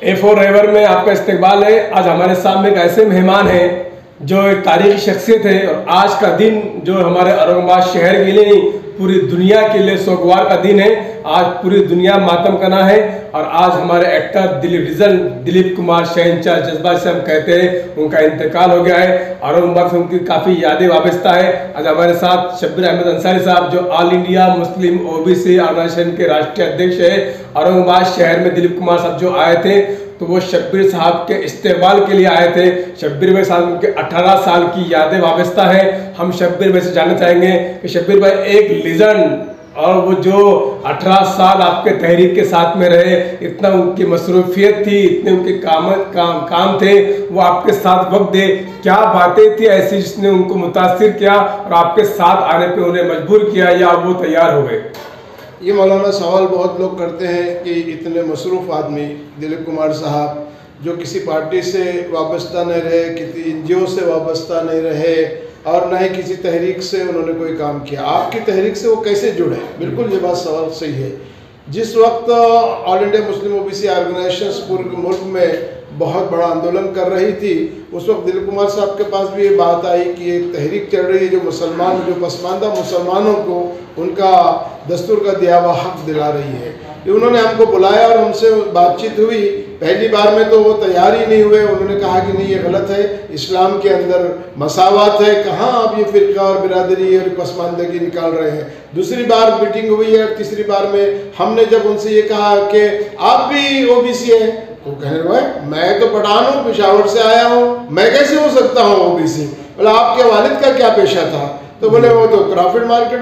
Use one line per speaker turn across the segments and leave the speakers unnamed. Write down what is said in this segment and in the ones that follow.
A4 रेवर में आपका इस्तकबाल है। आज हमारे सामने एक ऐसे मेहमान हैं जो एक तारीखी शख्सियत है और आज का दिन जो हमारे औरंगाबाद शहर के लिए नहीं पूरी दुनिया के लिए सोगवार का दिन है। आज पूरी दुनिया मातम करना है और आज हमारे एक्टर दिलीप कुमार शहंशाह जज्बा से हम कहते हैं उनका इंतकाल हो गया है। औरंगाबाद से उनकी काफ़ी यादें वाबस्ता है। आज हमारे साथ शब्बीर अंसारी साहब जो all India Muslim OBC organisation के राष्ट्रीय अध्यक्ष है। औरंगाबाद शहर में दिलीप कुमार साहब जो आए थे तो वो शब्बीर साहब के इस्तेमाल के लिए आए थे। शब्बीर भाई साहब के 18 साल की यादें वाबस्ता है। हम शब्बीर भाई से जानना चाहेंगे कि शब्बीर भाई एक लीजेंड और वो जो 18 साल आपके तहरीक के साथ में रहे, इतना उनकी मसरूफियत थी, इतने उनके काम थे, वो आपके साथ वक्त दे, क्या बातें थी ऐसी जिसने उनको मुतासिर किया और आपके साथ आने पे उन्हें मजबूर किया या वो तैयार हो गए?
ये मौलाना सवाल बहुत लोग करते हैं कि इतने मसरूफ़ आदमी दिलीप कुमार साहब जो किसी पार्टी से वाबस्ता नहीं रहे, किसी NGO से वाबस्ता नहीं रहे और न ही किसी तहरीक से उन्होंने कोई काम किया, आपकी तहरीक से वो कैसे जुड़े? बिल्कुल ये बात सवाल सही है। जिस वक्त all India Muslim OBC organisation पूरे मुल्क में बहुत बड़ा आंदोलन कर रही थी, उस वक्त दिलीप कुमार साहब के पास भी ये बात आई कि एक तहरीक चल रही है जो पसमानदा मुसलमानों को उनका दस्तूर का दिया हुआ हक दिला रही है। उन्होंने हमको बुलाया और हमसे बातचीत हुई। पहली बार में तो वो तैयार ही नहीं हुए। उन्होंने कहा कि नहीं ये गलत है, इस्लाम के अंदर मसावत है, कहाँ आप ये फ़िरका और बिरादरी और पसमानदगी निकाल रहे हैं। दूसरी बार मीटिंग हुई है और तीसरी बार में हमने जब उनसे ये कहा कि आप भी OBC हैं, तो कहने लगे मैं तो पठान हूँ, पेशावर से आया हूँ, मैं कैसे हो सकता हूँ OBC? बोला आपके वालिद का क्या पेशा था? तो बोले वो तो क्रॉफर्ड मार्केट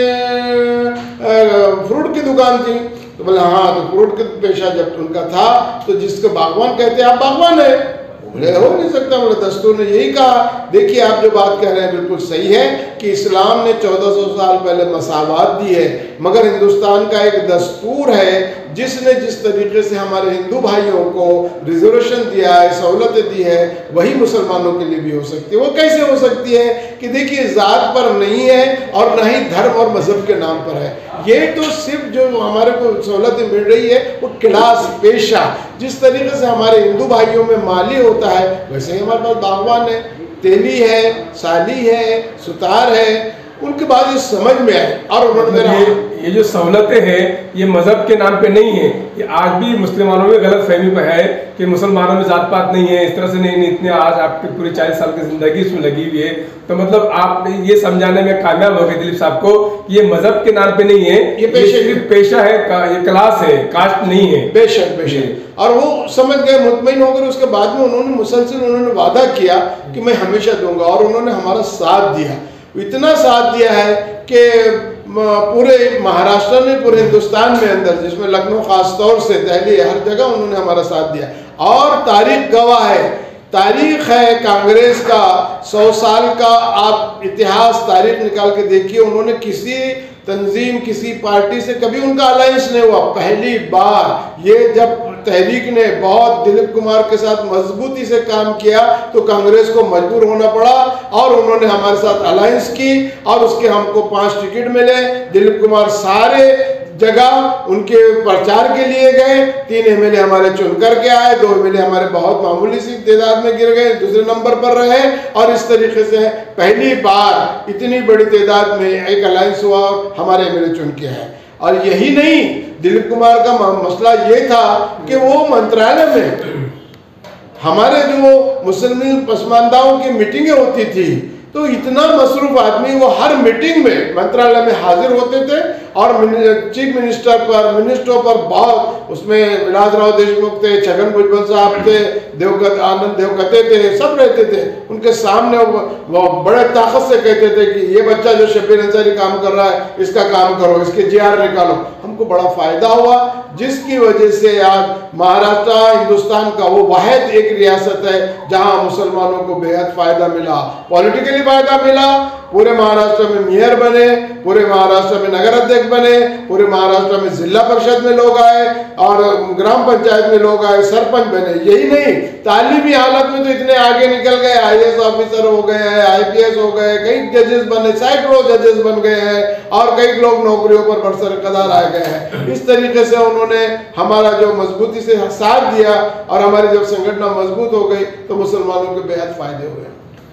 में फ्रूट की दुकान थी। तो बोले हाँ, तो फ्रूट का पेशा जब उनका था तो जिसको बागवान कहते हैं आप बागवान है? बोले हो नहीं सकता। बोले दस्तूर ने यही कहा। देखिए आप जो बात कह रहे हैं बिल्कुल सही है कि इस्लाम ने 1400 साल पहले मसावत दी है, मगर हिंदुस्तान का एक दस्तूर है जिसने जिस तरीके से हमारे हिंदू भाइयों को रिजर्वेशन दिया है, सहूलतें दी है, वही मुसलमानों के लिए भी हो सकती है। वो कैसे हो सकती है कि देखिए ज़ात पर नहीं है और न ही धर्म और मजहब के नाम पर है। ये तो सिर्फ जो हमारे को सहूलतें मिल रही है वो क्लास पेशा, जिस तरीके से हमारे हिंदू भाइयों में माली होता है वैसे ही हमारे पास बागवान है, तेली है, साली है, सुतार है। उनके बाद ये समझ में आए और उन्होंने
ये जो सहूलतें हैं ये मजहब के नाम पे नहीं है। ये आज भी मुसलमानों में गलत फहमी पर है कि मुसलमानों में जात पात नहीं है, इस तरह से नहीं। इतने आज आपकी पूरी 40 साल की जिंदगी इसमें लगी हुई है, तो मतलब आप ये समझाने में कामयाब हो गए दिलीप साहब को ये मजहब के नाम पे नहीं है, ये सिर्फ पेशा है, ये क्लास है, कास्ट नहीं है।
बेशक बेशक। और वो समझ गए, मुतमईन होकर उसके बाद में उन्होंने मुसलसल वादा किया कि मैं हमेशा दूंगा और उन्होंने हमारा साथ दिया। इतना साथ दिया है कि पूरे महाराष्ट्र में, पूरे हिंदुस्तान में अंदर, जिसमें लखनऊ खास तौर से, दिल्ली, हर जगह उन्होंने हमारा साथ दिया। और तारीख गवाह है, तारीख है कांग्रेस का 100 साल का आप इतिहास तारीख निकाल के देखिए, उन्होंने किसी तंजीम, किसी पार्टी से कभी उनका अलायंस नहीं हुआ। पहली बार ये जब तहरीक ने बहुत दिलीप कुमार के साथ मजबूती से काम किया तो कांग्रेस को मजबूर होना पड़ा और उन्होंने हमारे साथ अलायंस की और उसके हमको 5 टिकट मिले। दिलीप कुमार सारे जगह उनके प्रचार के लिए गए, 3 MLA हमारे चुन करके आए, 2 MLA हमारे बहुत मामूली सी तादाद में गिर गए, दूसरे नंबर पर रहे और इस तरीके से पहली बार इतनी बड़ी तादाद में एक अलायंस हुआ और हमारे MLA चुन के आए। और यही नहीं, दिलीप कुमार का मसला ये था कि वो मंत्रालय में हमारे जो मुसलमान पसमानदाओं की मीटिंगें होती थी तो इतना मसरूफ आदमी वो हर मीटिंग में मंत्रालय में हाजिर होते थे और चीफ मिनिस्टरों पर बहुत, उसमें विलासराव देशमुख थे, छगन भुजबल साहब थे, आनंद देवकते थे, सब रहते थे उनके सामने। वो बड़े ताकत से कहते थे कि ये बच्चा जो शब्बीर अंसारी काम कर रहा है इसका काम करो, इसके GR निकालो। हमको बड़ा फायदा हुआ जिसकी वजह से आज महाराष्ट्र हिंदुस्तान का वो वाहिद एक रियासत है जहां मुसलमानों को बेहद फायदा मिला, पॉलिटिकली फायदा मिला। पूरे महाराष्ट्र में मेयर बने, पूरे महाराष्ट्र में नगर अध्यक्ष बने, पूरे महाराष्ट्र में जिला परिषद में लोग आए और ग्राम पंचायत में लोग आए, सरपंच बने। यही नहीं, तालीमी हालत में तो इतने आगे निकल गए, IAS ऑफिसर हो गए हैं, IPS हो गए, कई जजेस बने, सैकड़ों जजेस बन गए हैं और कई लोग नौकरियों पर बरसरकदार आ गए हैं। इस तरीके से उन्होंने उन्होंने हमारा जो मजबूती से साथ दिया और हमारी जब संगठन मजबूत हो गई तो मुसलमानों के बेहद फायदे हुए।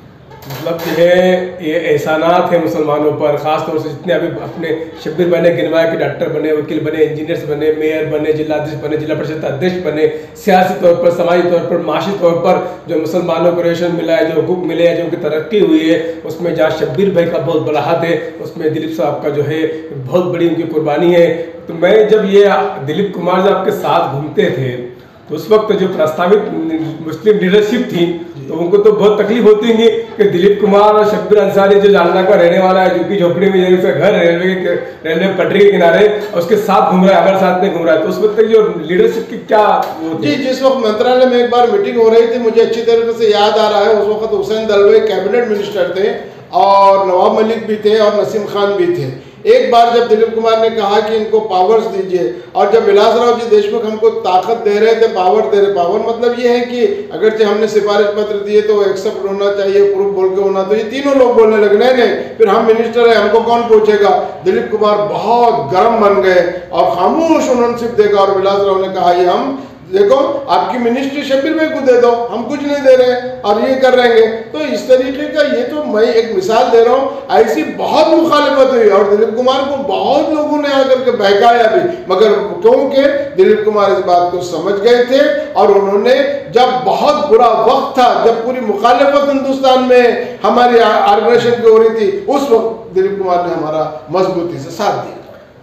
मतलब ये एहसानात है मुसलमानों पर, ख़ास तौर से जितने अभी अपने शब्बीर बने, गिनवाए के डॉक्टर बने, वकील बने, इंजीनियर्स बने, मेयर बने, जिलाध्यक्ष बने, जिला परिषद अध्यक्ष बने, सियासी तौर पर, समाजी तौर पर, माशी तौर पर जो मुसलमानों को रेशन मिला है, जो हुकूक मिले हैं, जो उनकी तरक्की हुई है, उसमें जहाँ शब्बीर भाई का बहुत बड़ा हाथ है, उसमें दिलीप साहब का जो है बहुत बड़ी उनकी कुर्बानी है। तो मैं जब ये दिलीप कुमार जब आपके साथ घूमते थे तो उस वक्त जो प्रस्तावित मुस्लिम लीडरशिप थी तो उनको तो बहुत तकलीफ होती है कि दिलीप कुमार और शब्बीर अंसारी जो जालना का रहने वाला है, झुग्गी झोपड़ी में जैसे घर रेलवे पटरी के किनारे, उसके साथ घूम रहा है, हमारे साथ में घूम रहा है, तो उस वक्त जो लीडरशिप की क्या
जी, जिस वक्त मंत्रालय में एक बार मीटिंग हो रही थी, मुझे अच्छी तरीके से याद आ रहा है, उस वक्त हुसैन दलवाई कैबिनेट मिनिस्टर थे और नवाब मलिक भी थे और नसीम खान भी थे। एक बार जब दिलीप कुमार ने कहा कि इनको पावर्स दीजिए, और जब विलासराव जी देशमुख हमको ताकत दे रहे थे, पावर दे रहे, पावर मतलब ये है कि अगर हमने सिफारिश पत्र दिए तो एक्सेप्ट होना चाहिए, प्रूफ बोल के होना, तो ये तीनों लोग बोलने लगे नहीं फिर हम मिनिस्टर है, हमको कौन पूछेगा। दिलीप कुमार बहुत गर्म बन गए और खामोश उन्होंने सिर्फ देखा और विलासराव ने कहा ये हम देखो आपकी मिनिस्ट्री शब्बीर भाई को दे दो, हम कुछ नहीं दे रहे हैं और ये कर रहेंगे। तो इस तरीके का, ये तो मैं एक मिसाल दे रहा हूँ, ऐसी बहुत मुखालिफत हुई और दिलीप कुमार को बहुत लोगों ने आकर के बहकाया भी, मगर क्योंकि दिलीप कुमार इस बात को समझ गए थे और उन्होंने जब बहुत बुरा वक्त था, जब पूरी मुखालिफत हिंदुस्तान में हमारी ऑर्गेनाइजेशन की हो रही थी, उस वक्त दिलीप कुमार ने हमारा मजबूती से साथ दिया।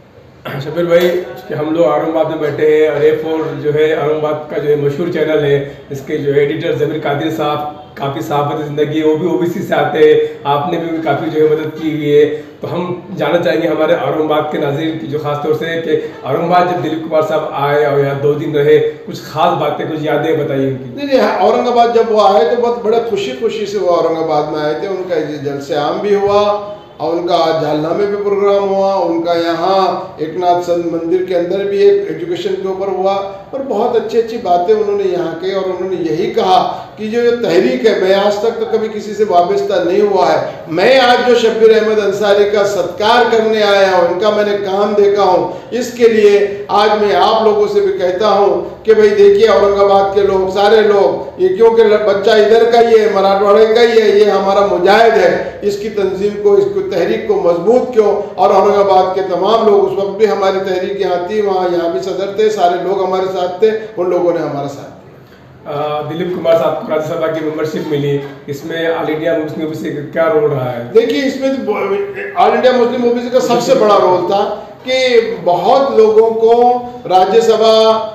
शब्बीर भाई कि हम लोग औरंगाबाद में बैठे हैं और A4 जो है औरंगाबाद का जो है मशहूर चैनल है, इसके जो एडिटर ज़मीर कादिर साहब काफ़ी साहब ज़िंदगी है, वो भी OBC से आते हैं, आपने भी काफ़ी जो है मदद की हुई है। तो हम जानना चाहेंगे हमारे औरंगाबाद के नाज़रीन की जो खास तौर से कि औरंगाबाद जब दिलीप कुमार साहब आए और यहाँ 2 दिन रहे, कुछ खास बातें, कुछ यादें बताइए उनकी।
नहीं, औरंगाबाद जब वो आए तो बहुत बड़े खुशी से वो औरंगाबाद में आए थे। उनका जलसे आम भी हुआ और उनका झालना में भी प्रोग्राम हुआ, उनका यहाँ एकनाथ संत मंदिर के अंदर भी एक एजुकेशन के ऊपर हुआ और बहुत अच्छी बातें उन्होंने यहाँ के, और उन्होंने यही कहा कि जो तहरीक है, मैं आज तक तो कभी किसी से वाबस्ता नहीं हुआ है, मैं आज जो शब्बीर अहमद अंसारी का सत्कार करने आया हूँ, उनका मैंने काम देखा हूँ, इसके लिए आज मैं आप लोगों से भी कहता हूँ कि भाई देखिए औरंगाबाद के लोग, सारे लोग, ये क्योंकि बच्चा इधर का ही है, मराठवाड़े का ही है, ये हमारा मुजाहिद है, इसकी तंजीम को, इसको तहरीक को मजबूत क्यों। और औरंगाबाद के तमाम लोग, उस वक्त भी हमारी तहरीक यहाँ थी, वहाँ यहाँ भी सदर थे, सारे लोग हमारे साथ थे, उन लोगों ने हमारा साथ दिया।
दिलीप कुमार साहब को राज्यसभा की मेंबरशिप मिली, इसमें ऑल इंडिया मुस्लिम ओबीसी का क्या रोल रहा है?
देखिए, इसमें ऑल इंडिया मुस्लिम ओबीसी का सबसे बड़ा रोल था कि बहुत लोगों को राज्यसभा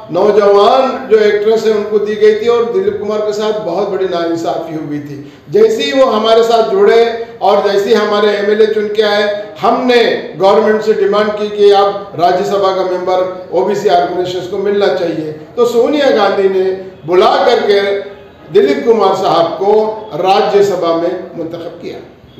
नौजवान जो एक्ट्रेस है उनको दी गई थी और दिलीप कुमार के साथ बहुत बड़ी नाइंसाफी हुई थी। जैसे ही वो हमारे साथ जुड़े और जैसे ही हमारे एमएलए चुन के आए, हमने गवर्नमेंट से डिमांड की कि आप राज्यसभा का मेंबर ओबीसी ऑर्गेनाइजेशंस को मिलना चाहिए। तो सोनिया गांधी ने बुला करके दिलीप कुमार साहब को राज्यसभा में मुंतखब किया।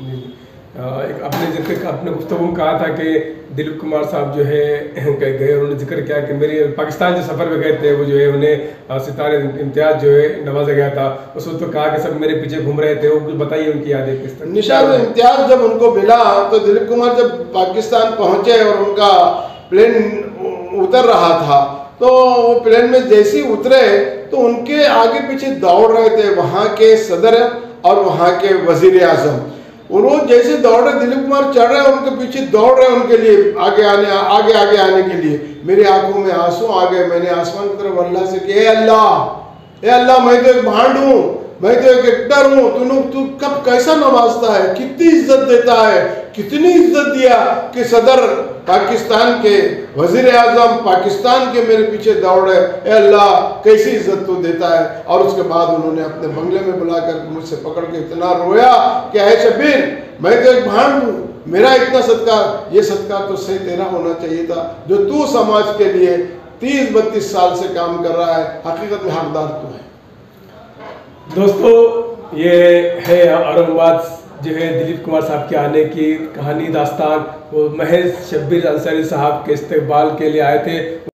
एक अपने गुफ्तगू में कहा था कि दिलीप कुमार साहब जो है गए, उन्होंने जिक्र किया कि मेरे पाकिस्तान जो सफ़र में गए थे वो जो है उन्हें सितारे इम्तियाज जो है नवाजा गया था, उस वक्त तो कहा कि सब मेरे पीछे घूम रहे थे, वो कुछ बताइए उनकी यादें किस तरह।
निशान इम्तियाज जब उनको मिला तो दिलीप कुमार जब पाकिस्तान पहुंचे और उनका प्लेन उतर रहा था, तो वो प्लेन में जैसे ही उतरे तो उनके आगे पीछे दौड़ रहे थे वहाँ के सदर और वहाँ के वजीर आजम। और वो जैसे दौड़ रहे, दिलीप कुमार चढ़ रहे हैं, उनके पीछे दौड़ रहे हैं उनके लिए आगे आने के लिए। मेरी आंखों में आंसू आ गए। मैंने आसमान की तरफ अल्लाह से कि ए अल्लाह, मैं तो एक भांड हूँ, मैं तो एक एक्टर हूँ, तू कब कैसा नवाजता है, कितनी इज्जत देता है, कितनी इज्जत दिया कि सदर पाकिस्तान के, वजीर आजम पाकिस्तान के मेरे पीछे दौड़ रहे, ए अल्लाह कैसी इज्जत तो देता है। और उसके बाद उन्होंने अपने बंगले में बुलाकर मुझसे पकड़ के इतना रोया कि है शब्बीर, मैं तो एक भांड हूँ, मेरा इतना सत्कार, ये सत्कार तो सही तेरा होना चाहिए था, जो तू समाज के लिए 30-32 साल से काम कर रहा है, हकीकत में हकदार तू है।
दोस्तों, ये है औरंगाबाद जो है दिलीप कुमार साहब के आने की कहानी, दास्तान। वो महज शब्बीर अंसारी साहब के इस्तकबाल के लिए आए थे।